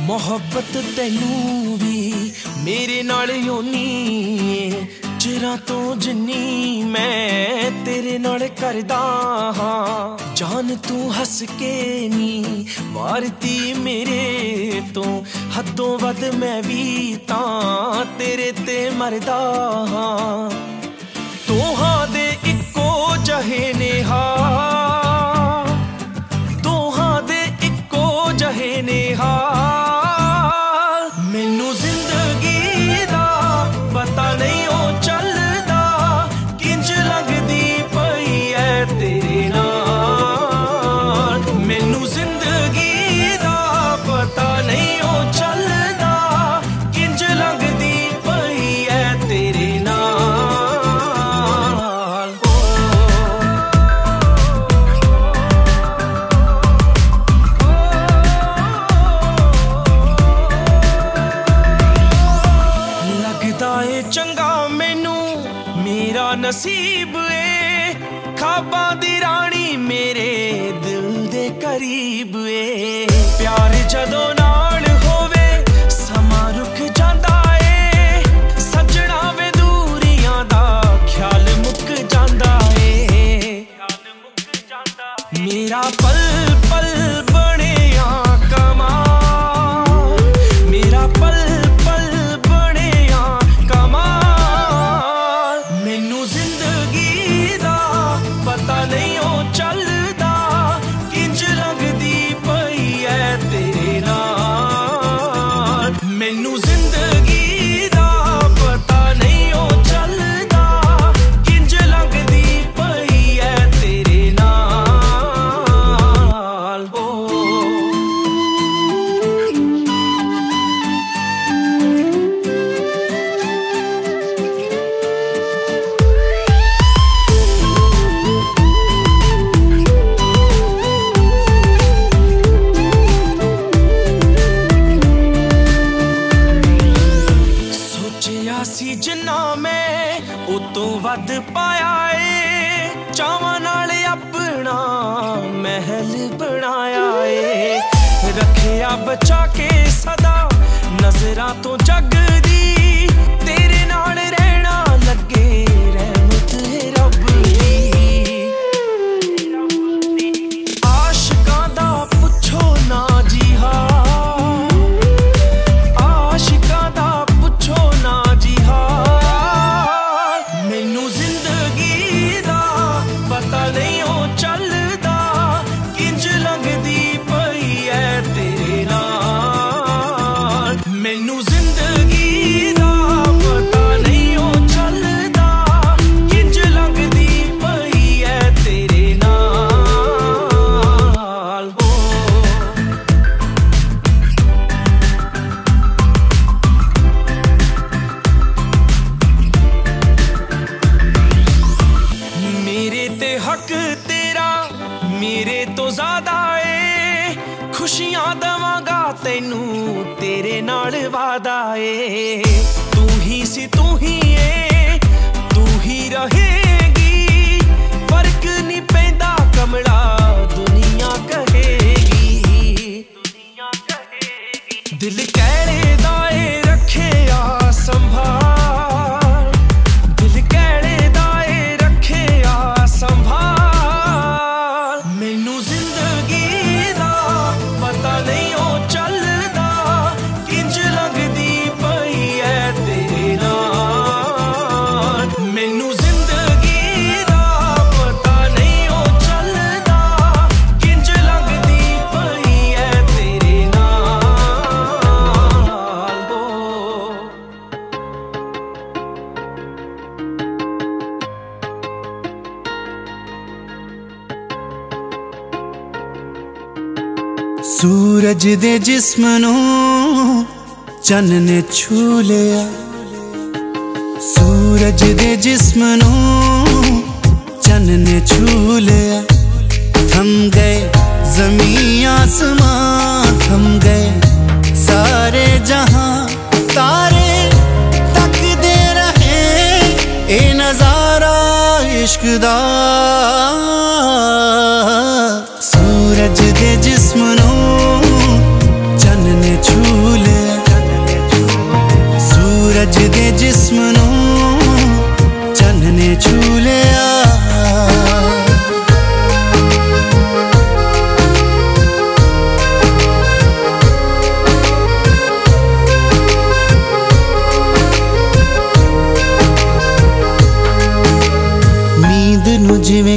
मोहब्बत तैनू भी मेरे नाल होनी चिरां तो जिन्नी मैं तेरे नाल करदा हां। जान तू हस के नी मारती मेरे तो हदों वध मैं भी तां तेरे ते मरदा हां। दोहां दे इक्को जहे ने दोहां दे इक्को जहे ने मैनू जिंदगी दा पता नहीं ओ चलदा किंज लगदी पई है तेरे नाल। मैनू जिंदगी दा पता नहीं ओ चलदा किंज लगदी पई है तेरे नाल। लगदा ए चंगा मैनू मेरा नसीब ए खाबां दी रानी मेरे दिल दे करीब ए। प्यार जदों नाल होवे समां रुक जांदा ए सजना वे दूरियां दा ख्याल मुक जांदा ए। मेरा पल पल बणिया कमाल मेरा पल पल बणिया कमाल। मैनू जिंदगी दा पता नहीं ओ चलदा किंज लगदी पई है तेरे नाल। मैनू जिंदगी दा पता नहीं ओ चलदा किंज लगदी पई है तेरे नाल। सोचिया सी जिन्ना मैं ओ तो वध पाया ए चावां नाल अपना महल बनाया ए। रखिया बचा के सदा नजरां तो जग दी तेरे नाल रहना लगे रहमत है रब दी। आशिकां दा पुछो ना जी हाल आशिकां दा पुछो ना जी हाल। मैनू जिंदगी दा पता नहीं ओ चलदा किंज लगदी पई है तेरे नाल। मैनू जिंदगी दा पता नहीं ओ चलदा किंज लगदी पई है तेरे नाल। मेरे ते हक तेरा मेरे तो ज्यादा ए खुशियां दवांगा तैनू तेरे नाल वादा ए। तू ही सी तू ही ए तू ही रहेगी फर्क नहीं पैंदा कमला दुनिया कहेगी। दिल कहड़े दाए रखे आ संभाल दिल कहड़े दाए रखे आ संभाल। मैनू जिंदगी दा पता नहीं ओ चलदा किंज लगदी पई है तेरे नाल। मैनू जिंदगी दा पता नहीं ओ चलदा किंज लगदी पई है तेरे नाल। सूरज दे जिस्म नूं चन्न ने छू लिया सूरज दे जिस्म नूं चन्न ने छू लिया। थम गए ज़मीं आसमां थम गए सारे जहां तारे तकदे रहे ए नज़ारा इश्क दा। सूरज दे जिस्म नूं चन्न ने छू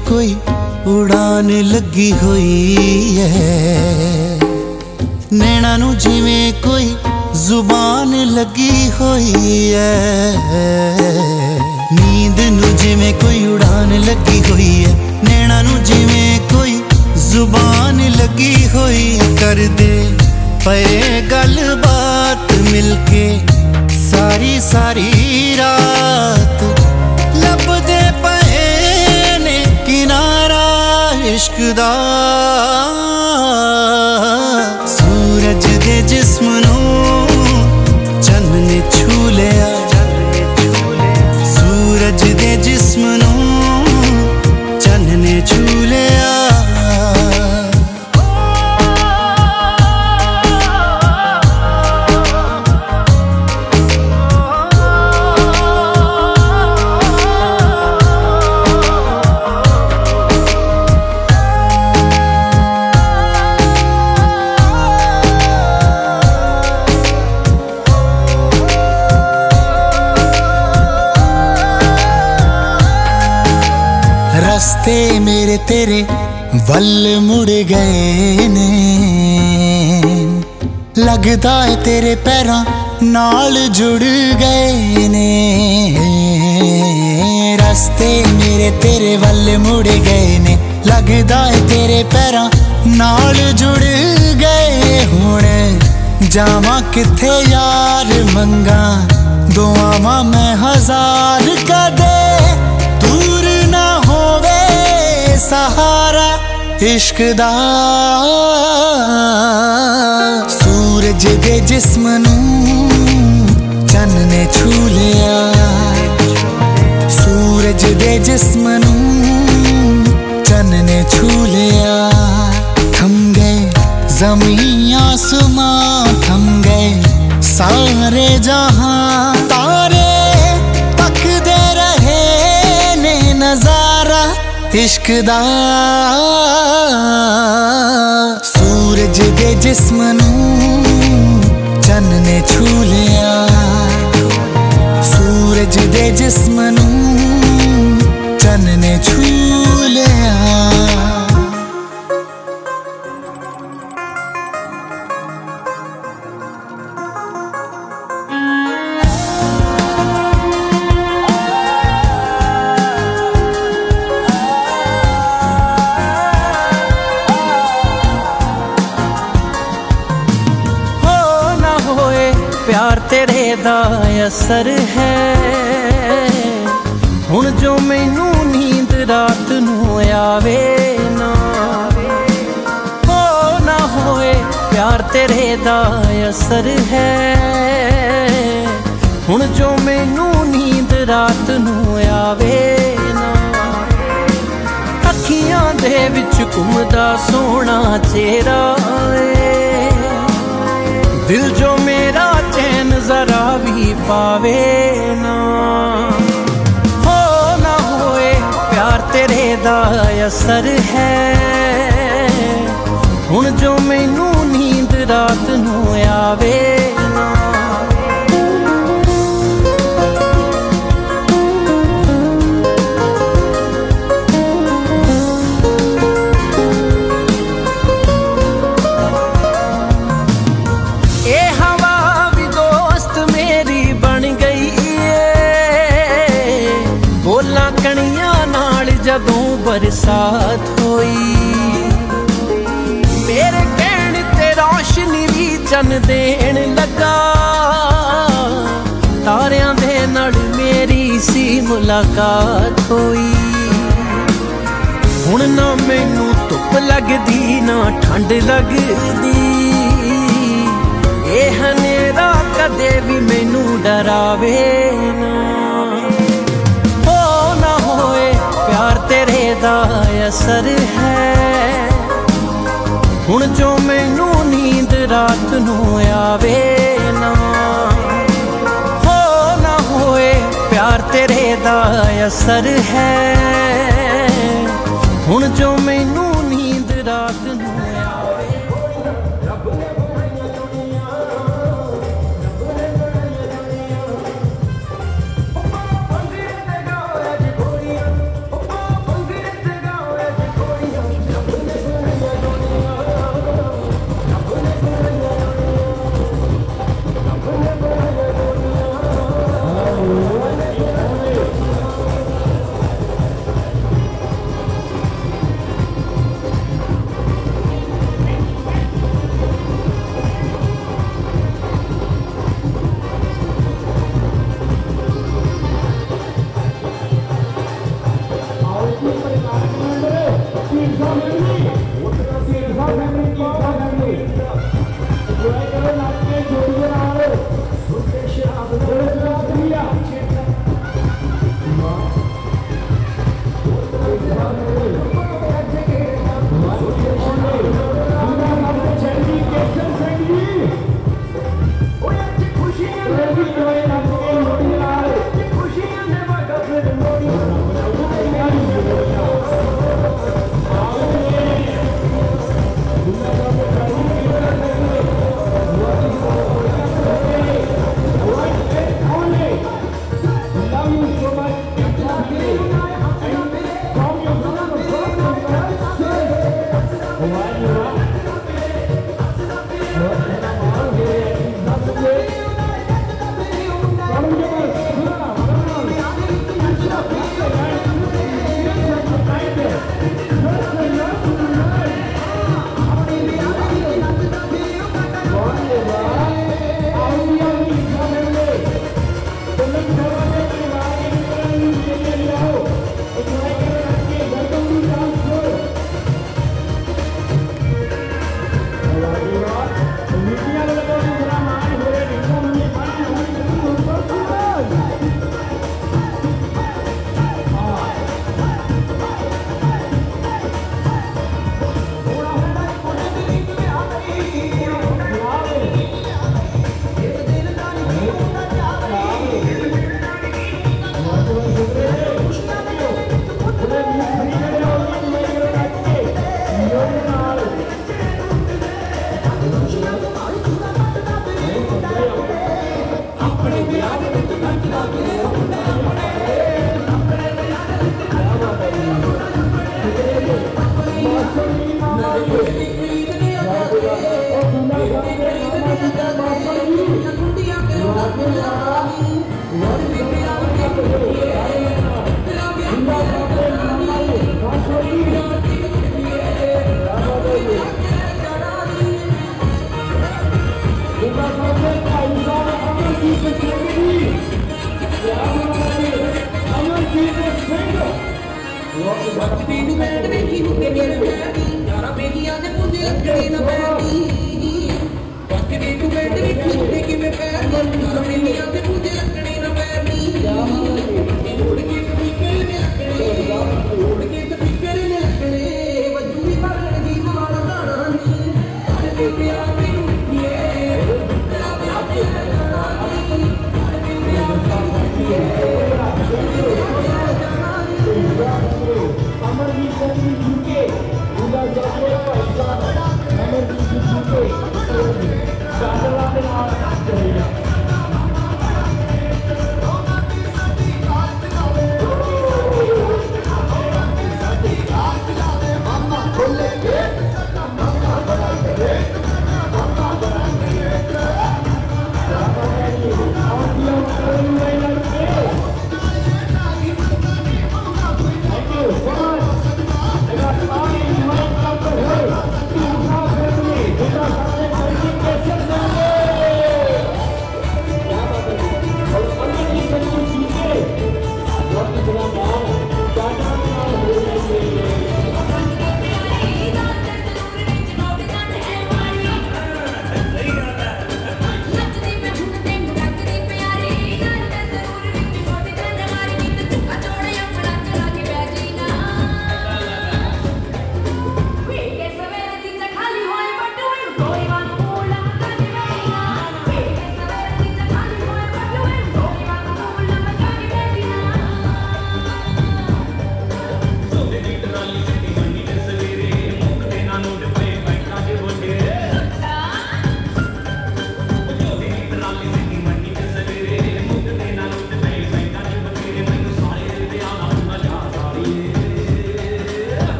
कोई उड़ान लगी हुई है, नैना नू जिवें कोई जुबान लगी हुई है। नींद नू जिवें कोई उड़ान लगी हुई है, नैना नू जिवें कोई जुबान लगी हुई। कर दे पे गल बात मिलके सारी सारी रात, लभदे पे ने किनारा इश्क दा। सूरज दे जिस्म नू चंद ने छू लिया, सूरज दे जिस्म नू चंद ने छू लिया। रस्ते मेरे तेरे वल मुड़ गए ने, लगदा है तेरे पैरां नाल जुड़ गए ने। रस्ते मेरे तेरे वल मुड़ गए ने, लगदा है तेरे पैरां नाल जुड़ गए। हुण जावां किथे यार मंगा दुआवां मैं हजार कदे, दूर ना होवे सहारा इश्क दा। सूरज दे जिस्म नू चन्न ने छू लिया, सूरज दे जिस्म नू चन्न ने छू लिया। थम गए ज़मीं आसमां, थम गए सारे जहां, तारे तकदे रहे ने नजारा इश्क दा। सूरज दे जिस्म नू चन्न ने छू लिया, सूरज दे जिस्म नू चन्न ने छू लिया। प्यार तेरे दा असर है, हुण जो मैनू नींद रात नू आवे ना, हो ना होए। प्यार तेरे दा असर है, हुण जो मैनू नींद रात नू आवे ना। अखियां दे विच घुमदा सोहना चेहरा वे, दिल जो मेरा चैन जरा भी पावे ना, हो ना होए। प्यार तेरे दा असर है, हुण जो मैनू नींद रात नू आवे ना। जदों बरसात होई, मेरे कहण ते रोशनी भी चन्न देण लगा। तारियां दे नाल मेरी सी मुलाकात होई, हुण ना मैनू धुप लगदी ना ठंड लगदी। ये हनेरा कदे भी मैनू डरावे ना, प्यार तेरे दा असर है, हुण जो मैनू नींद रात नू आवे ना, हो ना होए। प्यार तेरे दा असर है, हुण जो मैनू नींद रात नू आवे।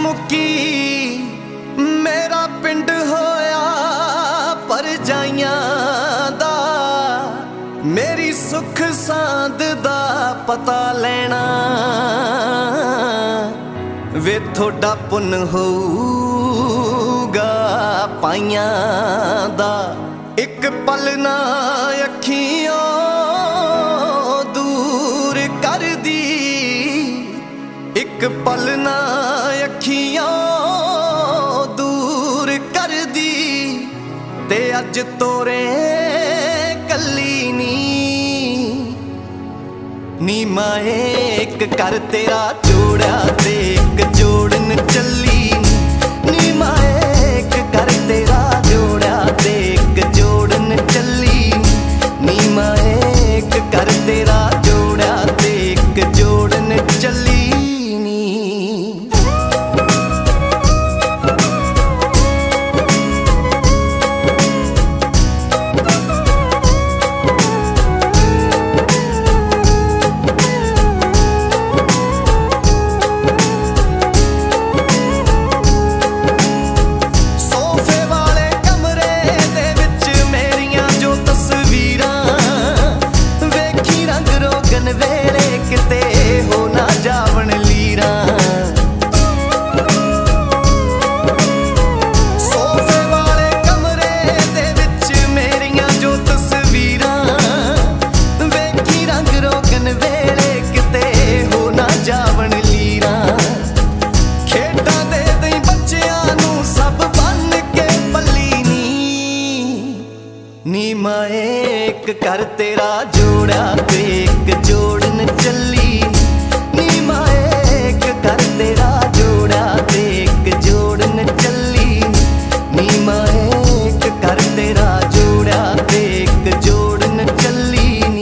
मुकी मेरा पिंड होया परजाइयां दा, मेरी सुख सांद दा पता लेना वे थोड़ा पुन होगा पाइयां दा। एक पल ना अखियों दूर कर दी, एक पल ना अखियों दूर कर दी, ते अज तोरे कली नी माए एक कर तेरा जोड़ा ते एक जोड़न चली नी माए एक कर तेरा जोड़ा ते एक जोड़न चली नी माए एक कर तेरा जोड़ा ते एक जोड़न चली। नी माए एक कर तेरा जोड़ा ते एक जोड़न चली नी माए एक कर तेरा जोड़ा ते एक जोड़न चली नी माए एक कर तेरा जोड़ा ते एक जोड़न चली नी।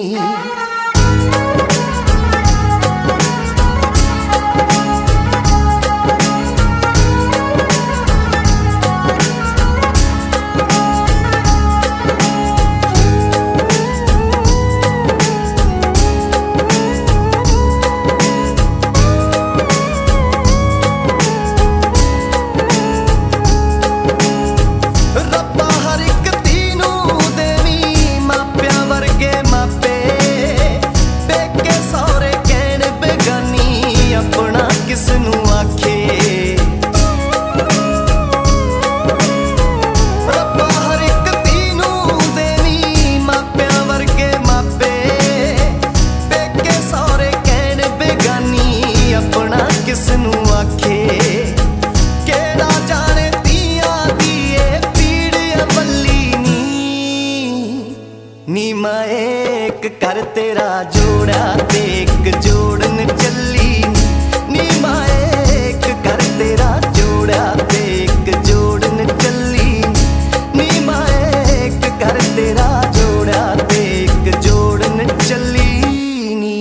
नी माए एक कर तेरा जोड़ा ते एक जोड़न चली नी माए एक कर तेरा जोड़ा ते एक जोड़न चली नी माए एक कर तेरा जोड़ा ते एक जोड़न चली नी।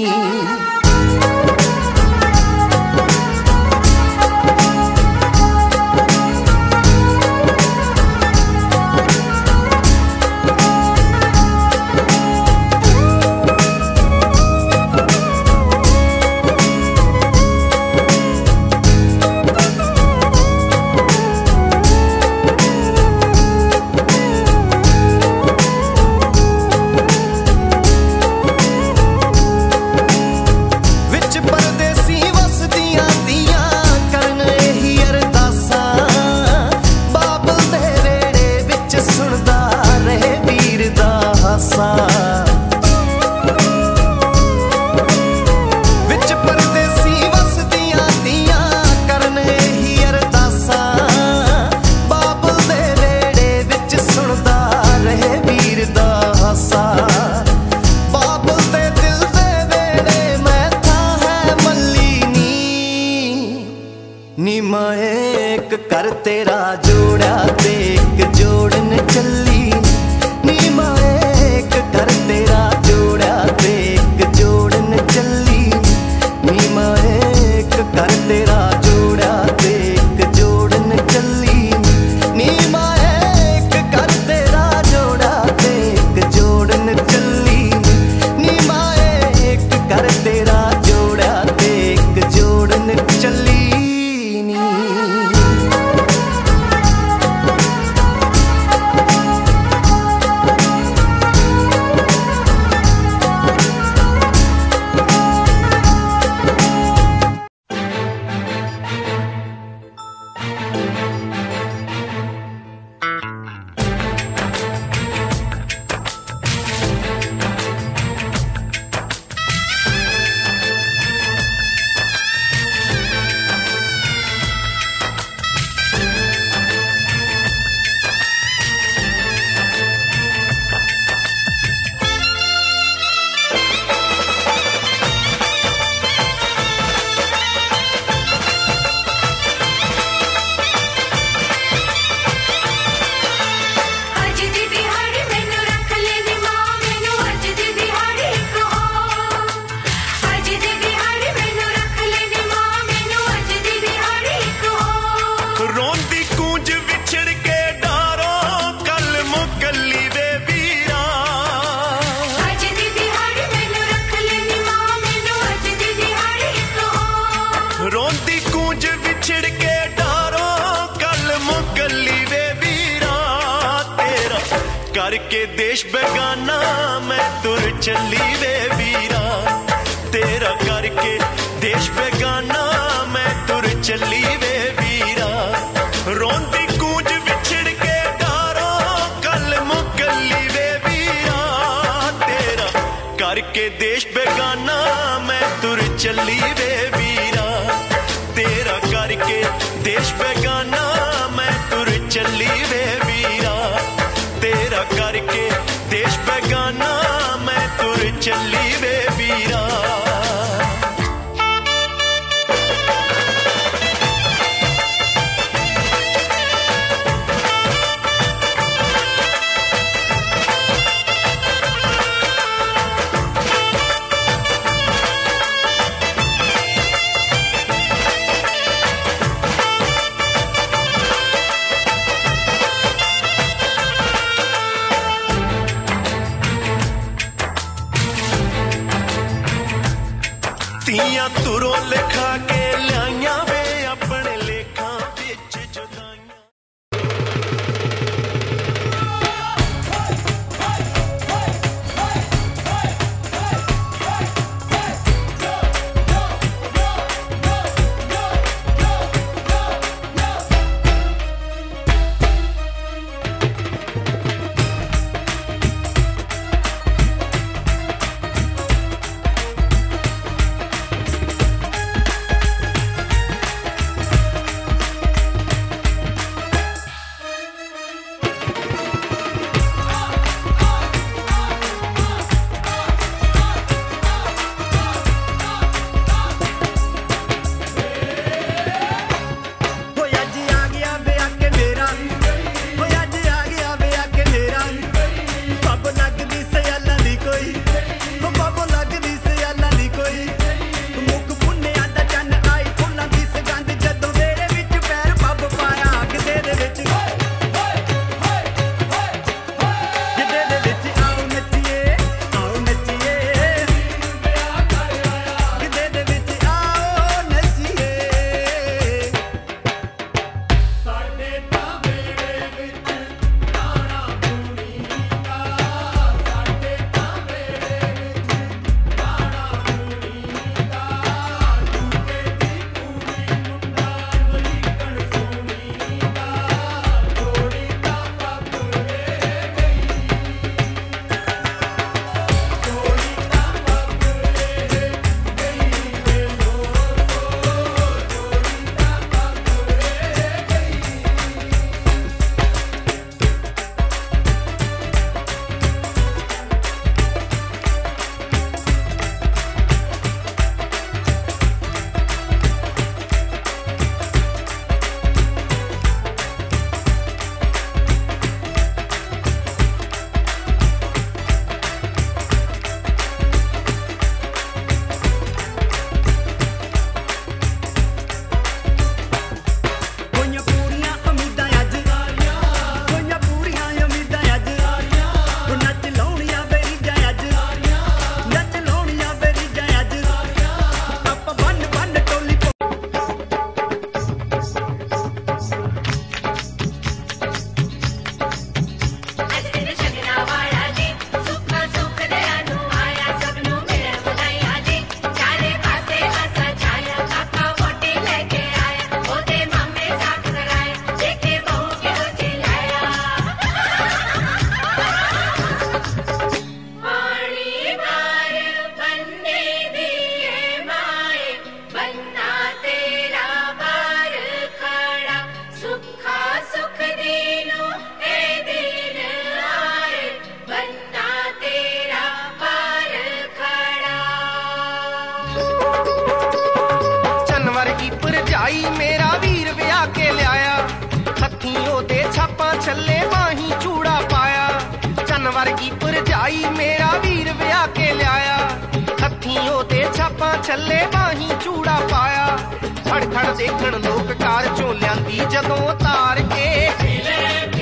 विच परदेसी वसदियां दियां करन ही अरदासां, बाबल दे वेड़े विच सुनदा रहे वीर दा हासा, बाबल दे दिल दे वेड़े मैं था है मल्ली नी माए एक कर तेरा जोड़ा ते एक जोड़न चली नी माए एक कर तेरा जोड़ा ते एक जोड़न चली नी माए एक कर तेरा जोड़ा ते एक जोड़न चली नी माए एक कर तेरा जोड़ा ते एक जोड़न चली नी माए एक कर तेरा जोड़ा ते एक जोड़न चली नी। गूंज विछड़ के डारो कल मुकल्ली वे वीरा तेरा करके देश बेगाना मैं तुर चली वे वीरा तेरा करके देश बेगाना मैं तुर चली वे वीरा रोंदी गूंज विछड़ के डारो कल मुकल्ली वे वीरा तेरा करके देश बेगाना मैं तुर चली वे वीरा तेरा करके देश बेगाना मैं तुर चली वे वीरा तेरा करके देश बेगाना मैं तुर चली वे वीरा तिया तुरों लिखा के लिया वे अपने लेखा बिच जुदाइयां छल्ले माही चूड़ा पाया चन वर्गी भरजाई मेरा वीर ब्याह के लिया हथियों दे छापा छल्ले माही चूड़ा पाया खड़ खड़ देखण लोक कार चों लियांदी जदों तार के पीले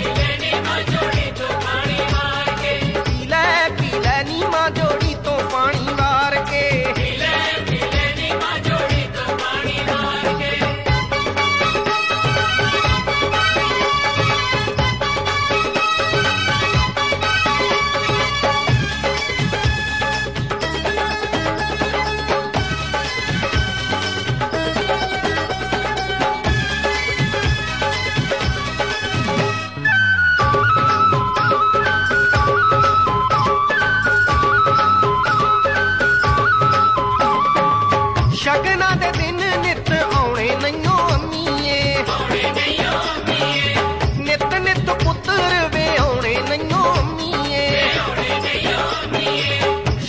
नी मां जोड़ी तो पानी मार के पीले नी मां जोड़ी तो पानी मार के पीले नी मां जोड़ी तो पानी मार के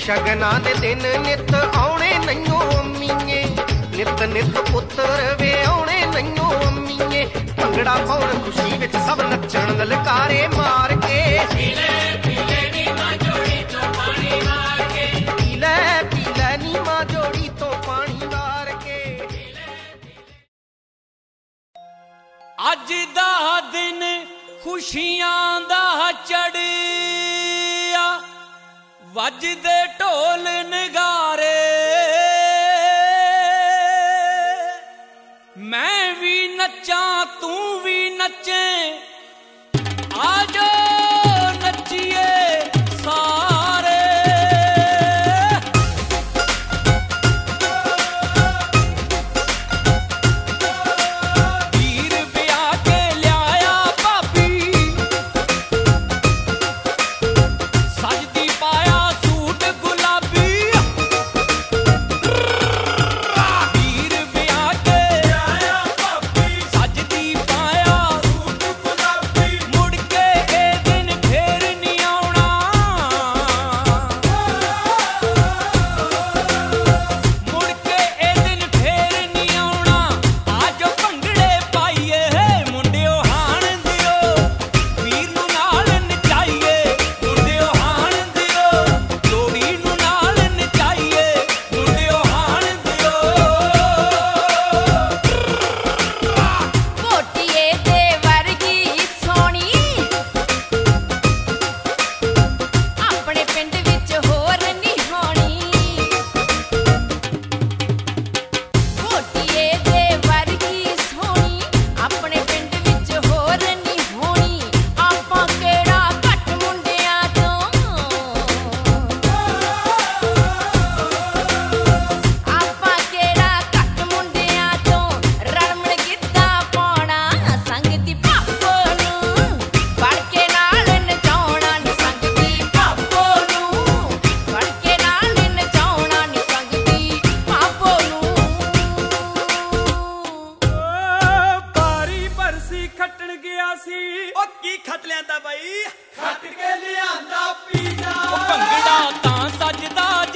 ਸ਼ਗਨਾਂ ਦੇ ਦਿਨ ਨਿਤ ਆਉਣੇ ਨਈਓ ਅੰਮੀਏ, ਨਿਤ ਨਿਤ ਪੁੱਤਰ ਵੇ ਆਉਣੇ ਨਈਓ ਅੰਮੀਏ। ਭੰਗੜਾ ਪਾਉਣ ਖੁਸ਼ੀ ਵਿੱਚ ਸਭ ਨੱਚਣ ਲਲਕਾਰੇ ਮਾਰ ਕੇ, ਪੀਲੇ ਨੀ ਮਾਂ ਜੋੜੀ ਤੋਂ ਪਾਣੀ ਮਾਰ ਕੇ, ਪੀਲੇ ਨੀ ਮਾਂ ਜੋੜੀ ਤੋਂ ਪਾਣੀ ਮਾਰ ਕੇ। ਅੱਜ ਦਾ ਦਿਨ ਖੁਸ਼ੀਆਂ ਦਾ ਚੜਿਆ, ਵੱਜਦੇ ਢੋਲ ਨਗਾਰੇ, ਮੈਂ ਵੀ ਨੱਚਾਂ ਤੂੰ ਵੀ ਨੱਚੇ, ਆਜੋ ਨੱਚੀਏ ਸਾਰੇ। ਵੀਰ ਵਿਆਹ ਕੇ ਲਿਆਇਆ ਭਾਬੀ, ਸਜਦੀ ਪਾਇਆ ਸੂਟ ਗੁਲਾਬੀ। ਵੀਰ ਵਿਆਹ ਕੇ ਲਿਆਇਆ ਭਾਬੀ, ਸਜਦੀ ਪਾਇਆ ਸੂਟ ਗੁਲਾਬੀ। ਮੁੜ ਕੇ ਇਹ ਦਿਨ ਫੇਰ ਨਹੀਂ ਆਉਣਾ, ਮੁੜ ਕੇ ਇਹ ਦਿਨ ਫੇਰ ਨਹੀਂ ਆਉਣਾ। ਆਜੋ ਭੰਗੜੇ ਪਾਈਏ ਮੁੰਡਿਓ ਹਾਣ ਦਿਓ, ਵੀਰ ਨੂੰ ਨਾਲ ਨਚਾਈਏ ਮੁੰਡਿਓ ਹਾਣ ਦਿਓ, ਲੋੜੀ ਨੂੰ ਨਾਲ ਨਚਾਈਏ ਮੁੰਡਿਓ ਹਾਣ ਦਿਓ। ਕੋਟੀਏ ਦੇ ਵਰਗੀ ਸੋਹਣੀ ਆਪਣੇ ਪਿੰਡ ਵਿੱਚ ਹੋਰ ਨਹੀਂ ਹੋਣੀ, ਕੋਟੀਏ ਦੇ ਵਰਗੀ ਸੋਹਣੀ ਆਪਣੇ ਪਿੰਡ ਵਿੱਚ ਹੋਰ ਨਹੀਂ ਹੋਣੀ। ਆਪਾਂ ਕਿਹੜਾ ਘੱਟ ਮੁੰਡਿਆਂ ਤੋਂ, ਆਪਾਂ ਕਿਹੜਾ ਘੱਟ ਮੁੰਡਿਆਂ ਤੋਂ, ਰਲਮਣ ਗਿੱਧਾ ਪਾਉਣਾ ਸੰਗਤੀ ਭਾਪੋ ਨੂੰ, ਫੜ ਕੇ ਨਾਲ ਨਚਾਉਣਾ ਨੀ ਸੰਗਤੀ ਭਾਪੋ ਨੂੰ, ਫੜ ਕੇ ਨਾਲ ਨਚਾਉਣਾ ਨੀ ਸੰਗਤੀ ਭਾਪੋ ਨੂੰ। ਪਾਰੀ ਬਰਸੀ ਖੱਟਣ ਗਿਆ ਸੀ, ਉਹ ਕੀ ਖੱਟ ਲਿਆਂਦਾ ਬਾਈ? ਖੱਟ ਕੇ ਲਿਆਂਦਾ ਪੀਜ਼ਾ। ਉਹ ਭੰਗੜਾ ਤਾਂ ਸੱਜਦਾ